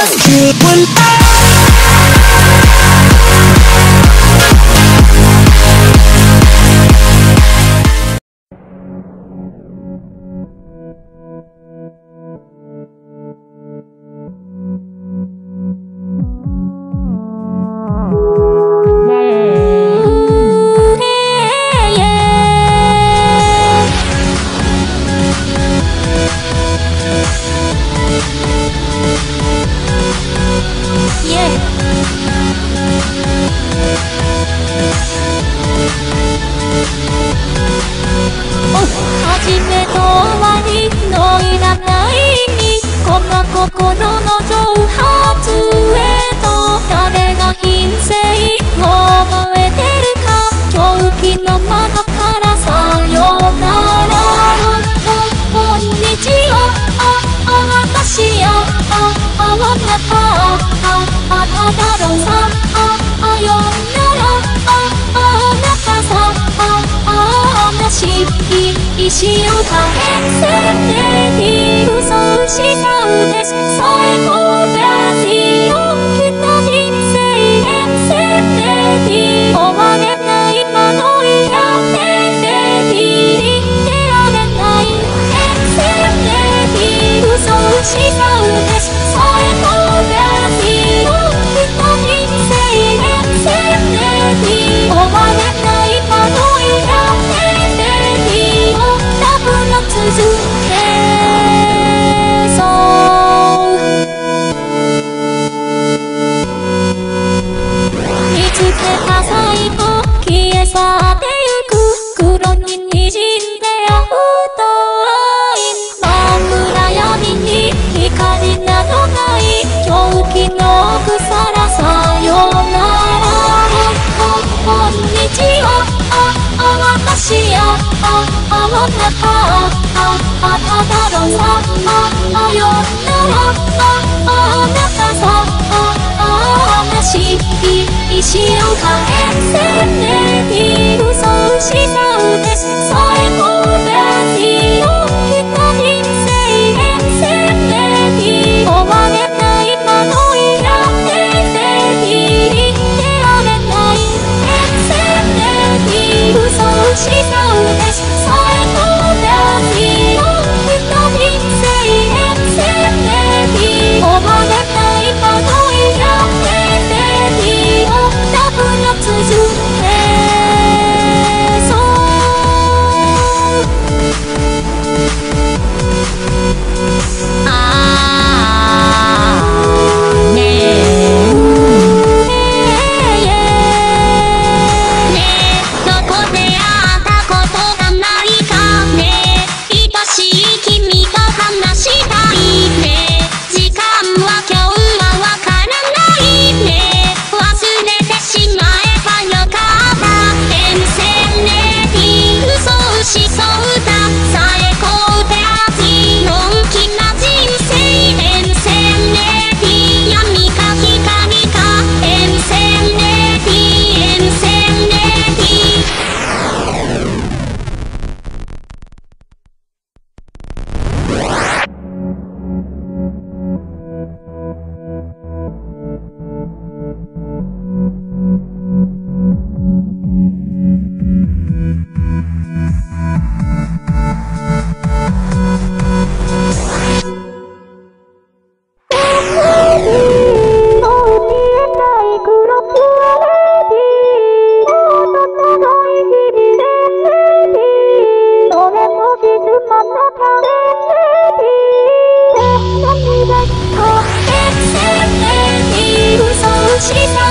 石を変えているそうしたうです最高だしよきっと人生変遷で終われない窓にやってて出られない変遷でいるそうしたうです最高だしよきっと人生変遷で終われない窓にやって続けそう見つけた最後消え去ってゆく黒に滲んで青と真っ暗闇に光などない狂気の腐らさよならこんにちは私やあなたあなたのさよならあなたさ話石を変えているそうしたうです最高だしよきっと人生変遷で終われない窓にやってて出られない変遷でいるそうしたうです最高だしよきっと人生変遷で終われない窓にやってて多分が続けした